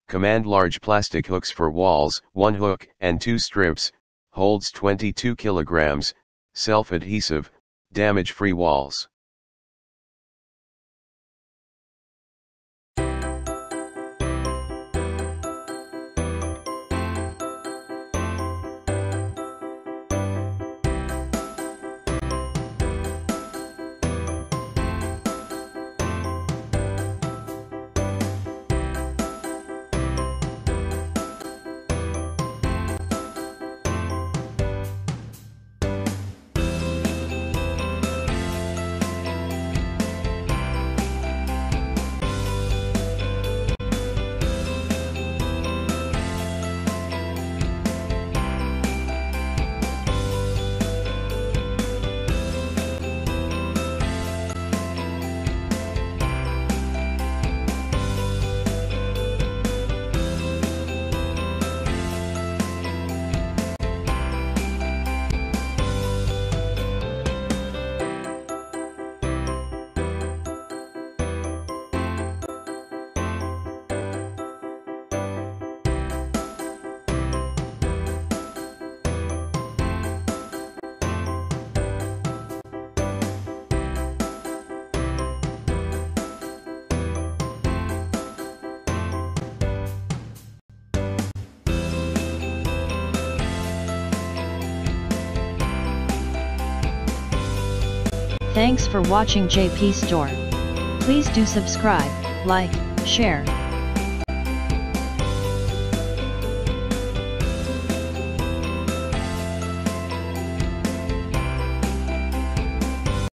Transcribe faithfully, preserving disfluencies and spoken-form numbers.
Command large plastic hooks for walls, one hook and two strips, holds twenty-two kilograms, self-adhesive, damage-free walls. Thanks for watching J P Store. Please do subscribe, like, share,